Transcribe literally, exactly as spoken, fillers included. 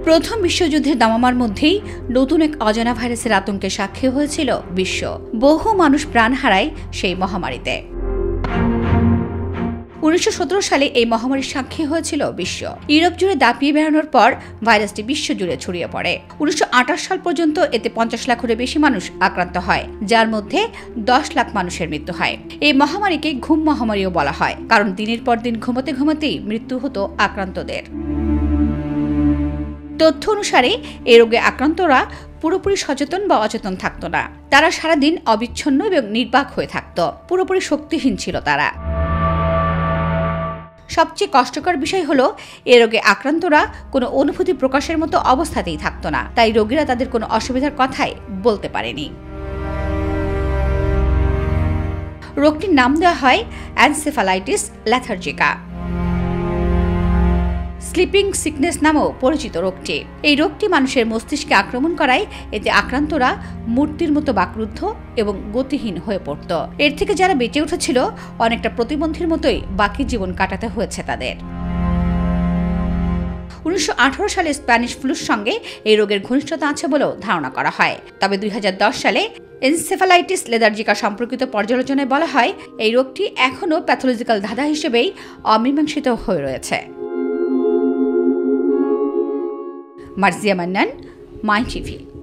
প্রথম বিশ্বযুদ্ধের দামামার মধ্যেই নতুন এক অজানা ভাইরাসের আতঙ্কে সাক্ষী হয়েছিল বিশ্ব। বহু মানুষ প্রাণ হারায় সেই মহামারীতে। উনিশশো সতেরো সালে এই মহামারীর সাক্ষী হয়েছিল বিশ্ব। ইউরোপ জুড়ে দাপিয়ে বেড়ানোর পর ভাইরাসটি বিশ্বজুড়ে ছড়িয়ে পড়ে। উনিশশো আঠাশ সাল পর্যন্ত এতে পঞ্চাশ লাখেরও বেশি মানুষ আক্রান্ত হয়, যার মধ্যে দশ লাখ মানুষের মৃত্যু হয়। এই মহামারীকে ঘুম মহামারীও বলা হয়, কারণ দিনের পর দিন ঘুমোতে ঘুমোতেই মৃত্যু হতো আক্রান্তদের। তথ্য অনুসারে এই রোগে আক্রান্তরা পুরোপুরি সচেতন বা অচেতন থাকত না। তারা সারাদিন অবিচ্ছন্ন এবং নির্বাক হয়ে থাকত, পুরোপুরি শক্তিহীন ছিল তারা। সবচেয়ে কষ্টকর বিষয় হলো, এ রোগে আক্রান্তরা কোনো অনুভূতি প্রকাশের মতো অবস্থাতেই থাকত না, তাই রোগীরা তাদের কোনো অসুবিধার কথাই বলতে পারেনি। রোগটির নাম দেওয়া হয় এনসেফালাইটিস ল্যাথার্জিকা। স্লিপিং সিকনেস নামেও পরিচিত রোগটি। এই রোগটি মানুষের মস্তিষ্কে আক্রমণ করায় এতে আক্রান্তরা মূর্তির মতো বাকরুদ্ধ এবং গতিহীন হয়ে পড়ত। এর থেকে যারা বেঁচে উঠেছিল, অনেকটা প্রতিবন্ধীর মতোই বাকি জীবন কাটাতে হয়েছে তাদের। উনিশশো আঠারো সালে স্প্যানিশ ফ্লুর সঙ্গে এই রোগের ঘনিষ্ঠতা আছে বলেও ধারণা করা হয়। তবে দুই হাজার দশ সালে এনসেফালাইটিস লেদার্জিকা সম্পর্কিত পর্যালোচনায় বলা হয়, এই রোগটি এখনও প্যাথোলজিক্যাল ধাঁধা হিসেবেই অমীমাংসিত হয়ে রয়েছে। Marzia Mannan, my TV.